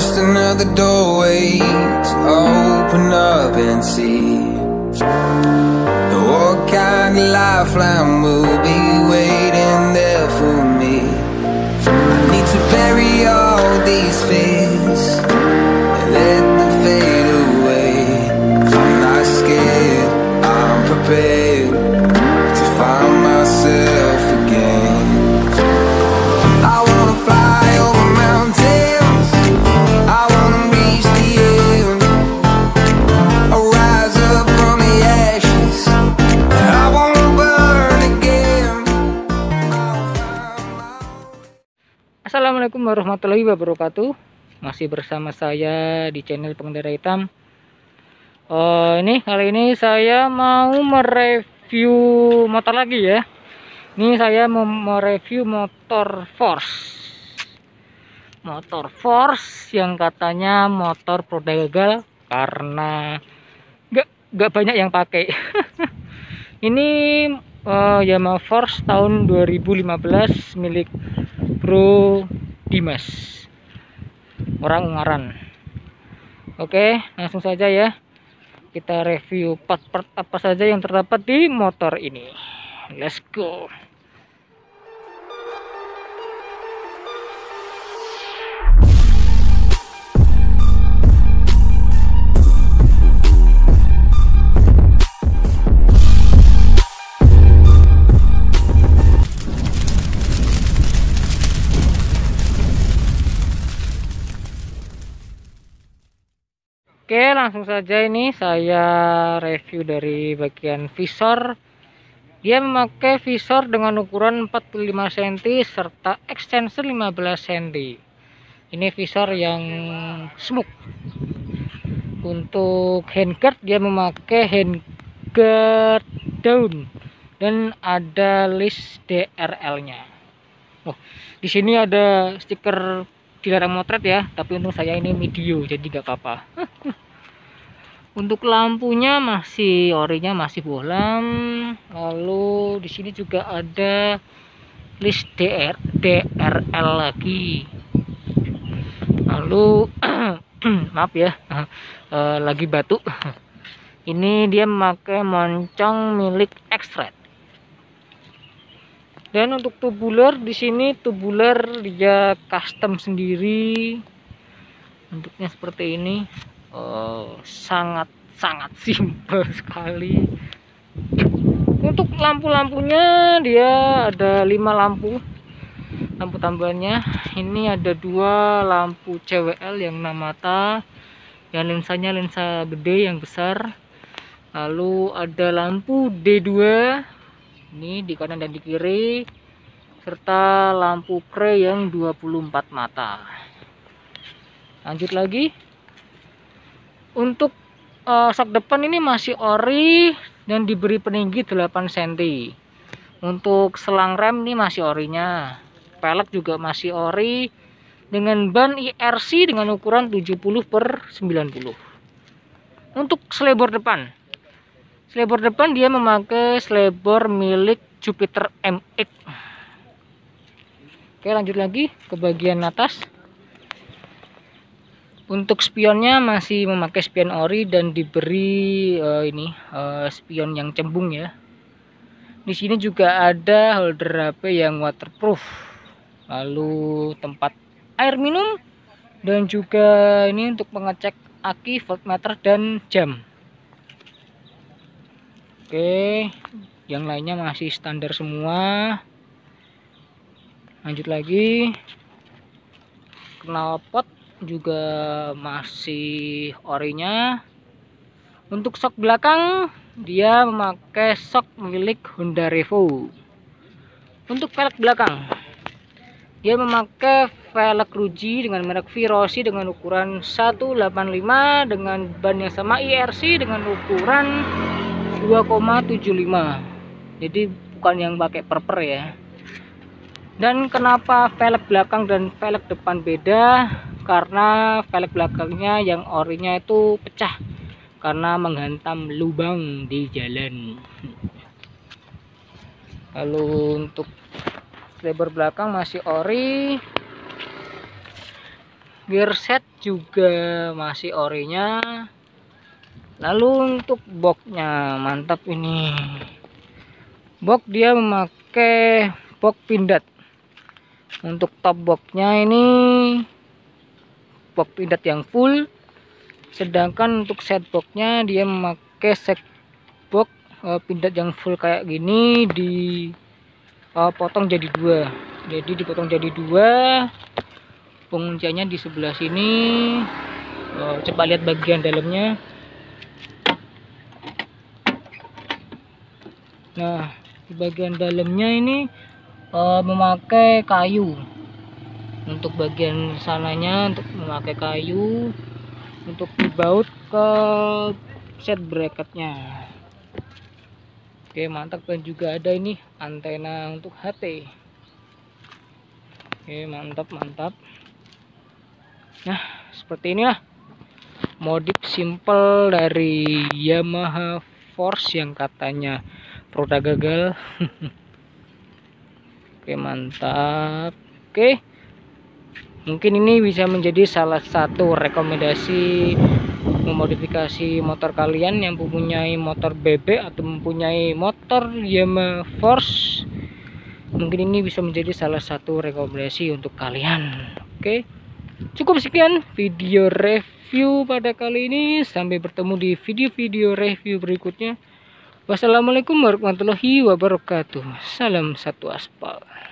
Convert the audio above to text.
just another doorway to open up and see what kind of lifeline will be waiting there for me. I need to bury all these fears and let them fade away. I'm not scared, I'm prepared to find myself again. I wanna fly over mountains, I wanna reach the end, I'll rise up from the ashes, I wanna burn again. Assalamualaikum warahmatullahi wabarakatuh. Masih bersama saya di channel Pengendara Hitam. Kali ini saya mau mereview motor lagi ya. Ini saya mau mereview motor Force yang katanya motor produk gagal karena gak banyak yang pakai. Ini Yamaha Force tahun 2015 milik Bro Dimas, orang Ungaran. Oke, langsung saja ya, kita review part-part apa saja yang terdapat di motor ini. Let's go. Oke, langsung saja ini saya review dari bagian visor. Dia memakai visor dengan ukuran 45 cm serta extensor 15 cm. Ini visor yang smoke. Untuk handguard dia memakai handguard daun dan ada list DRL-nya. Oh, di sini ada stiker dilarang motret ya, tapi untuk saya ini video jadi gak apa-apa. Untuk lampunya masih orinya masih bohlam. Lalu di sini juga ada list DRL lagi. Lalu maaf ya, lagi batuk. Ini dia memakai moncong milik X-Red. Dan untuk tubular di sini tubular dia custom sendiri. Bentuknya seperti ini. Sangat simpel sekali. Untuk lampu-lampunya dia ada 5 lampu tambahannya. Ini ada 2 lampu CWL yang 6 mata, yang lensanya lensa gede yang besar. Lalu ada lampu D2 ini di kanan dan di kiri, serta lampu pre yang 24 mata. Lanjut lagi, untuk sok depan ini masih ori dan diberi peninggi 8 cm. Untuk selang rem ini masih orinya. Pelek juga masih ori dengan ban IRC dengan ukuran 70/90. Untuk selebor depan dia memakai selebor milik Jupiter MX. Oke, lanjut lagi ke bagian atas. Untuk spionnya masih memakai spion ori dan diberi spion yang cembung ya. Di sini juga ada holder HP yang waterproof. Lalu tempat air minum dan juga ini untuk mengecek aki, voltmeter dan jam. Oke, yang lainnya masih standar semua. Lanjut lagi, knalpot juga masih orinya. Untuk sok belakang dia memakai sok milik Honda Revo. Untuk velg belakang dia memakai velg Ruji dengan merek Virosi dengan ukuran 185 dengan ban yang sama IRC dengan ukuran 2,75. Jadi bukan yang pakai perper ya. Dan kenapa velg belakang dan velg depan beda? Karena velg belakangnya yang orinya itu pecah karena menghantam lubang di jalan. Lalu untuk lebar belakang masih ori. Gear set juga masih orinya. Lalu untuk boxnya mantap ini. Box dia memakai box pindad. Untuk top boxnya ini box pindad yang full. Sedangkan untuk set boxnya dia memakai set box pindad yang full kayak gini, dipotong jadi dua. Jadi dipotong jadi dua. Pengunciannya di sebelah sini. Coba lihat bagian dalamnya. Nah, di bagian dalamnya ini memakai kayu. Untuk bagian sananya untuk memakai kayu untuk dibaut ke set bracketnya. Oke, mantap. Dan juga ada ini antena untuk HT. Oke, mantap. Nah, seperti inilah modif simple dari Yamaha Force yang katanya produk gagal. Oke, mantap. Oke, mungkin ini bisa menjadi salah satu rekomendasi memodifikasi motor kalian yang mempunyai motor bebek atau mempunyai motor Yamaha Force. Mungkin ini bisa menjadi salah satu rekomendasi untuk kalian. Oke, cukup sekian video review pada kali ini. Sampai bertemu di video-video review berikutnya. Wassalamualaikum warahmatullahi wabarakatuh. Salam satu aspal.